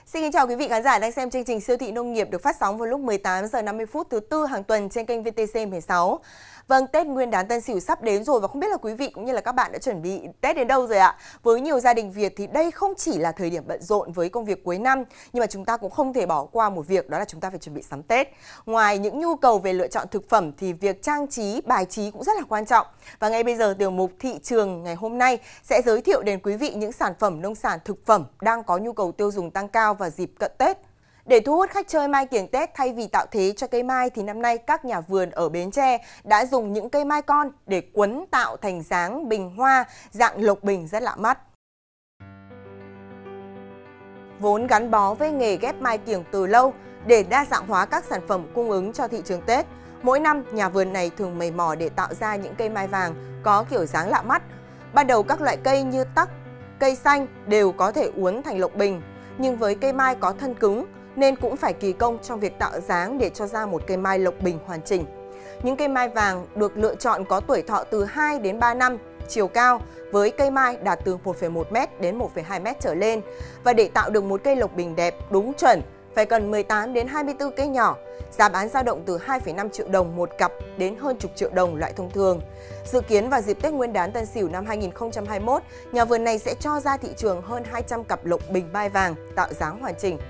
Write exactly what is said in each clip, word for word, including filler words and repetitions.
Xin kính chào quý vị khán giả đang xem chương trình Siêu thị nông nghiệp được phát sóng vào lúc mười tám giờ năm mươi phút thứ tư hàng tuần trên kênh vê tê xê mười sáu. Vâng, Tết Nguyên đán Tân Sửu sắp đến rồi và không biết là quý vị cũng như là các bạn đã chuẩn bị Tết đến đâu rồi ạ? Với nhiều gia đình Việt thì đây không chỉ là thời điểm bận rộn với công việc cuối năm, nhưng mà chúng ta cũng không thể bỏ qua một việc, đó là chúng ta phải chuẩn bị sắm Tết. Ngoài những nhu cầu về lựa chọn thực phẩm thì việc trang trí, bài trí cũng rất là quan trọng. Và ngay bây giờ tiểu mục thị trường ngày hôm nay sẽ giới thiệu đến quý vị những sản phẩm nông sản thực phẩm đang có nhu cầu tiêu dùng tăng cao vào dịp cận Tết. Để thu hút khách chơi mai kiểng Tết, thay vì tạo thế cho cây mai thì năm nay các nhà vườn ở Bến Tre đã dùng những cây mai con để quấn tạo thành dáng bình hoa dạng lộc bình rất lạ mắt. Vốn gắn bó với nghề ghép mai kiểng từ lâu, để đa dạng hóa các sản phẩm cung ứng cho thị trường Tết, mỗi năm nhà vườn này thường mày mò để tạo ra những cây mai vàng có kiểu dáng lạ mắt. Ban đầu các loại cây như tắc, cây xanh đều có thể uốn thành lộc bình, nhưng với cây mai có thân cứng nên cũng phải kỳ công trong việc tạo dáng để cho ra một cây mai lộc bình hoàn chỉnh. Những cây mai vàng được lựa chọn có tuổi thọ từ hai đến ba năm, chiều cao với cây mai đạt từ một phẩy một mét đến một phẩy hai mét trở lên. Và để tạo được một cây lộc bình đẹp đúng chuẩn phải cần mười tám đến hai mươi tư cây nhỏ. Giá bán dao động từ hai phẩy năm triệu đồng một cặp đến hơn chục triệu đồng loại thông thường. Dự kiến vào dịp Tết Nguyên đán Tân Sửu năm hai nghìn không trăm hai mươi mốt, nhà vườn này sẽ cho ra thị trường hơn hai trăm cặp lộc bình mai vàng tạo dáng hoàn chỉnh.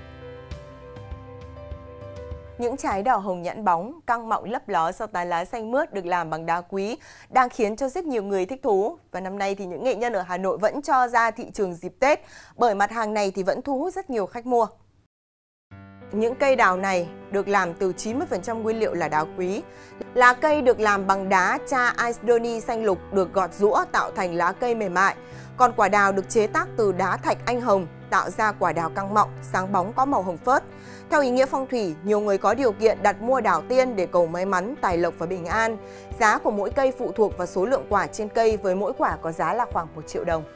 Những trái đào hồng nhẵn bóng, căng mọng lấp ló sau tán lá xanh mướt được làm bằng đá quý đang khiến cho rất nhiều người thích thú. Và năm nay thì những nghệ nhân ở Hà Nội vẫn cho ra thị trường dịp Tết, bởi mặt hàng này thì vẫn thu hút rất nhiều khách mua. Những cây đào này được làm từ chín mươi phần trăm nguyên liệu là đá quý. Lá cây được làm bằng đá cha Isidoni xanh lục được gọt giũa tạo thành lá cây mềm mại. Còn quả đào được chế tác từ đá thạch anh hồng tạo ra quả đào căng mọng, sáng bóng có màu hồng phớt. Theo ý nghĩa phong thủy, nhiều người có điều kiện đặt mua đào tiên để cầu may mắn, tài lộc và bình an. Giá của mỗi cây phụ thuộc vào số lượng quả trên cây, với mỗi quả có giá là khoảng một triệu đồng.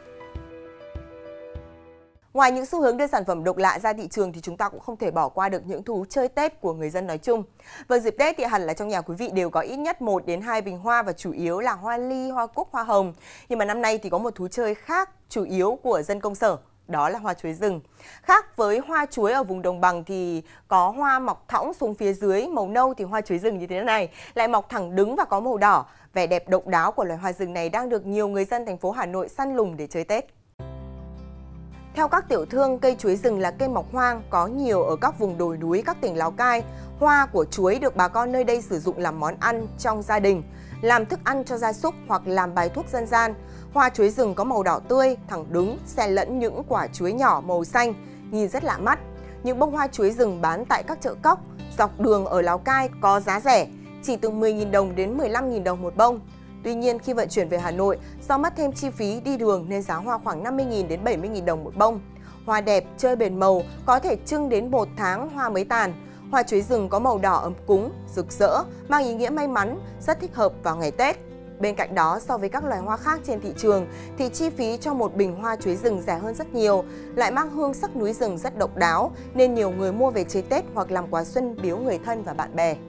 Ngoài những xu hướng đưa sản phẩm độc lạ ra thị trường thì chúng ta cũng không thể bỏ qua được những thú chơi Tết của người dân nói chung. Vào dịp Tết thì hẳn là trong nhà quý vị đều có ít nhất một đến hai bình hoa và chủ yếu là hoa ly, hoa cúc, hoa hồng. Nhưng mà năm nay thì có một thú chơi khác chủ yếu của dân công sở, đó là hoa chuối rừng. Khác với hoa chuối ở vùng đồng bằng thì có hoa mọc thõng xuống phía dưới màu nâu, thì hoa chuối rừng như thế này lại mọc thẳng đứng và có màu đỏ. Vẻ đẹp độc đáo của loài hoa rừng này đang được nhiều người dân thành phố Hà Nội săn lùng để chơi Tết. Theo các tiểu thương, cây chuối rừng là cây mọc hoang, có nhiều ở các vùng đồi núi các tỉnh Lào Cai. Hoa của chuối được bà con nơi đây sử dụng làm món ăn trong gia đình, làm thức ăn cho gia súc hoặc làm bài thuốc dân gian. Hoa chuối rừng có màu đỏ tươi, thẳng đứng, xen lẫn những quả chuối nhỏ màu xanh, nhìn rất lạ mắt. Những bông hoa chuối rừng bán tại các chợ cóc, dọc đường ở Lào Cai có giá rẻ, chỉ từ mười nghìn đồng đến mười lăm nghìn đồng một bông. Tuy nhiên, khi vận chuyển về Hà Nội, do mất thêm chi phí đi đường nên giá hoa khoảng năm mươi nghìn đến bảy mươi nghìn đồng một bông. Hoa đẹp, chơi bền màu, có thể trưng đến một tháng hoa mới tàn. Hoa chuối rừng có màu đỏ ấm cúng, rực rỡ, mang ý nghĩa may mắn, rất thích hợp vào ngày Tết. Bên cạnh đó, so với các loài hoa khác trên thị trường, thì chi phí cho một bình hoa chuối rừng rẻ hơn rất nhiều, lại mang hương sắc núi rừng rất độc đáo, nên nhiều người mua về chơi Tết hoặc làm quà xuân biếu người thân và bạn bè.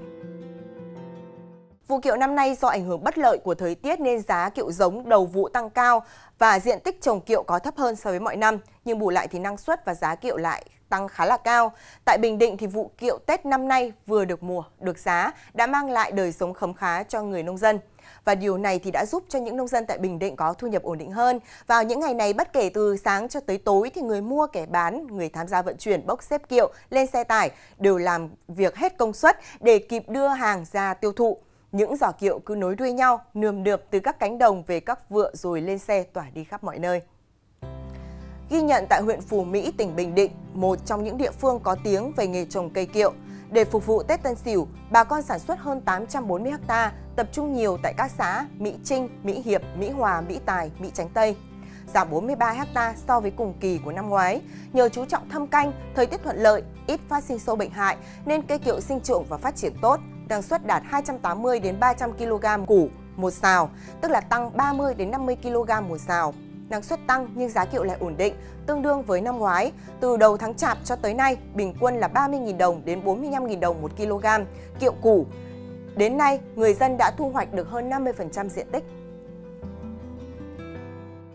Vụ kiệu năm nay do ảnh hưởng bất lợi của thời tiết nên giá kiệu giống đầu vụ tăng cao và diện tích trồng kiệu có thấp hơn so với mọi năm, nhưng bù lại thì năng suất và giá kiệu lại tăng khá là cao. Tại Bình Định thì vụ kiệu Tết năm nay vừa được mùa, được giá đã mang lại đời sống khấm khá cho người nông dân. Và điều này thì đã giúp cho những nông dân tại Bình Định có thu nhập ổn định hơn. Vào những ngày này, bất kể từ sáng cho tới tối thì người mua, kẻ bán, người tham gia vận chuyển, bốc xếp kiệu lên xe tải đều làm việc hết công suất để kịp đưa hàng ra tiêu thụ. Những giỏ kiệu cứ nối đuôi nhau, nườm nượp từ các cánh đồng về các vựa rồi lên xe tỏa đi khắp mọi nơi. Ghi nhận tại huyện Phú Mỹ, tỉnh Bình Định, một trong những địa phương có tiếng về nghề trồng cây kiệu. Để phục vụ Tết Tân Sửu, bà con sản xuất hơn tám trăm bốn mươi ha, tập trung nhiều tại các xã Mỹ Trinh, Mỹ Hiệp, Mỹ Hòa, Mỹ Tài, Mỹ Chánh Tây. Giảm bốn mươi ba ha so với cùng kỳ của năm ngoái. Nhờ chú trọng thâm canh, thời tiết thuận lợi, ít phát sinh sâu bệnh hại nên cây kiệu sinh trưởng và phát triển tốt. Năng suất đạt hai trăm tám mươi đến ba trăm ki lô gam củ một sào, tức là tăng ba mươi đến năm mươi ki lô gam một sào. Năng suất tăng nhưng giá kiệu lại ổn định, tương đương với năm ngoái. Từ đầu tháng Chạp cho tới nay, bình quân là ba mươi nghìn đồng đến bốn mươi lăm nghìn đồng một kg kiệu củ. Đến nay, người dân đã thu hoạch được hơn năm mươi phần trăm diện tích.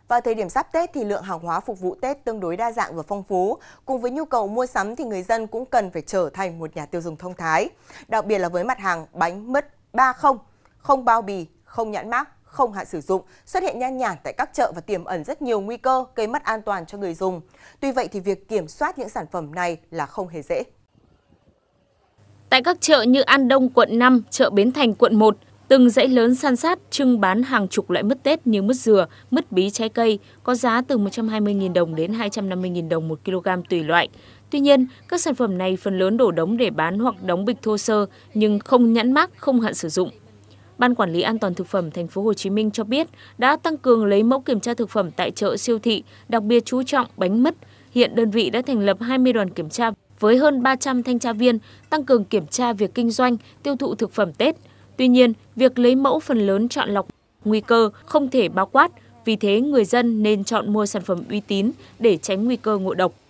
Vào thời điểm sắp Tết thì lượng hàng hóa phục vụ Tết tương đối đa dạng và phong phú. Cùng với nhu cầu mua sắm thì người dân cũng cần phải trở thành một nhà tiêu dùng thông thái. Đặc biệt là với mặt hàng bánh mứt ba không, không bao bì, không nhãn mác, không hạn sử dụng xuất hiện nhan nhản tại các chợ và tiềm ẩn rất nhiều nguy cơ gây mất an toàn cho người dùng. Tuy vậy thì việc kiểm soát những sản phẩm này là không hề dễ. Tại các chợ như An Đông quận năm, chợ Bến Thành quận một, từng dãy lớn san sát trưng bán hàng chục loại mứt Tết như mứt dừa, mứt bí trái cây có giá từ một trăm hai mươi nghìn đồng đến hai trăm năm mươi nghìn đồng một kg tùy loại. Tuy nhiên, các sản phẩm này phần lớn đổ đống để bán hoặc đóng bịch thô sơ nhưng không nhãn mác, không hạn sử dụng. Ban Quản lý An toàn thực phẩm Thành phố Hồ Chí Minh cho biết đã tăng cường lấy mẫu kiểm tra thực phẩm tại chợ siêu thị, đặc biệt chú trọng bánh mứt. Hiện đơn vị đã thành lập hai mươi đoàn kiểm tra với hơn ba trăm thanh tra viên, tăng cường kiểm tra việc kinh doanh, tiêu thụ thực phẩm Tết. Tuy nhiên, việc lấy mẫu phần lớn chọn lọc nguy cơ không thể bao quát, vì thế người dân nên chọn mua sản phẩm uy tín để tránh nguy cơ ngộ độc.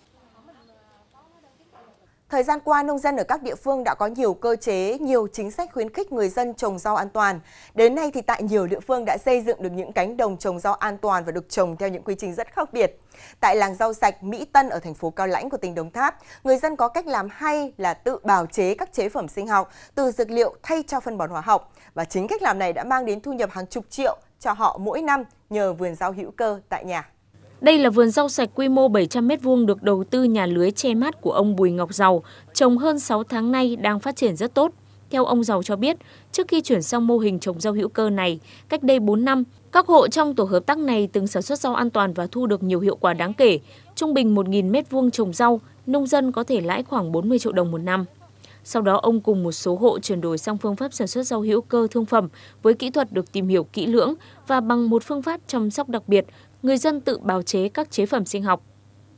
Thời gian qua, nông dân ở các địa phương đã có nhiều cơ chế, nhiều chính sách khuyến khích người dân trồng rau an toàn. Đến nay thì tại nhiều địa phương đã xây dựng được những cánh đồng trồng rau an toàn và được trồng theo những quy trình rất khác biệt. Tại làng rau sạch Mỹ Tân ở thành phố Cao Lãnh của tỉnh Đồng Tháp, người dân có cách làm hay là tự bào chế các chế phẩm sinh học từ dược liệu thay cho phân bón hóa học. Và chính cách làm này đã mang đến thu nhập hàng chục triệu cho họ mỗi năm nhờ vườn rau hữu cơ tại nhà. Đây là vườn rau sạch quy mô bảy trăm mét vuông được đầu tư nhà lưới che mát của ông Bùi Ngọc Giàu, trồng hơn sáu tháng nay đang phát triển rất tốt. Theo ông Giàu cho biết, trước khi chuyển sang mô hình trồng rau hữu cơ này, cách đây bốn năm, các hộ trong tổ hợp tác này từng sản xuất rau an toàn và thu được nhiều hiệu quả đáng kể. Trung bình một nghìn mét vuông trồng rau, nông dân có thể lãi khoảng bốn mươi triệu đồng một năm. Sau đó ông cùng một số hộ chuyển đổi sang phương pháp sản xuất rau hữu cơ thương phẩm với kỹ thuật được tìm hiểu kỹ lưỡng và bằng một phương pháp chăm sóc đặc biệt, người dân tự bào chế các chế phẩm sinh học.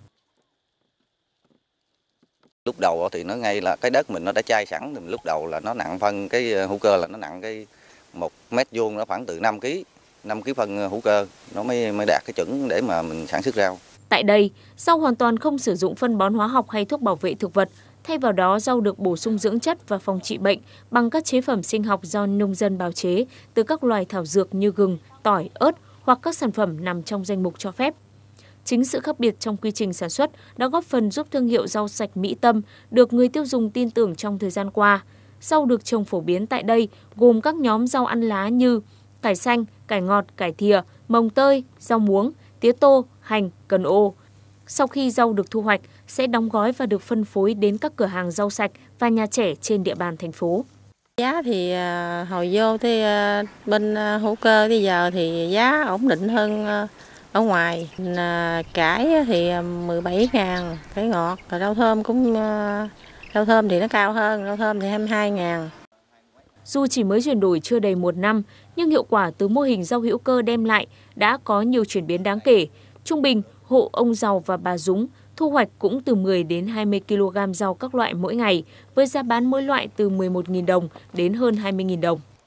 Lúc đầu thì nó ngay là cái đất mình nó đã chai sẵn, lúc đầu là nó nặng phân cái hữu cơ là nó nặng cái một mét vuông nó khoảng từ năm ki lô gam, năm ki lô gam phân hữu cơ nó mới mới đạt cái chuẩn để mà mình sản xuất rau. Tại đây, rau hoàn toàn không sử dụng phân bón hóa học hay thuốc bảo vệ thực vật. Thay vào đó, rau được bổ sung dưỡng chất và phòng trị bệnh bằng các chế phẩm sinh học do nông dân bào chế từ các loài thảo dược như gừng, tỏi, ớt hoặc các sản phẩm nằm trong danh mục cho phép. Chính sự khác biệt trong quy trình sản xuất đã góp phần giúp thương hiệu rau sạch Mỹ Tâm được người tiêu dùng tin tưởng trong thời gian qua. Rau được trồng phổ biến tại đây gồm các nhóm rau ăn lá như cải xanh, cải ngọt, cải thìa, mồng tơi, rau muống, tía tô, hành, cần ô. Sau khi rau được thu hoạch, sẽ đóng gói và được phân phối đến các cửa hàng rau sạch và nhà trẻ trên địa bàn thành phố. Giá thì hồi vô thì bên hữu cơ bây giờ thì giá ổn định hơn ở ngoài. Cải thì mười bảy ngàn, cải ngọt, rồi rau thơm cũng rau thơm thì nó cao hơn, rau thơm thì hai mươi hai ngàn. Dù chỉ mới chuyển đổi chưa đầy một năm, nhưng hiệu quả từ mô hình rau hữu cơ đem lại đã có nhiều chuyển biến đáng kể. Trung bình, hộ ông Giàu và bà Dúng thu hoạch cũng từ mười đến hai mươi ki lô gam rau các loại mỗi ngày, với giá bán mỗi loại từ mười một nghìn đồng đến hơn hai mươi nghìn đồng.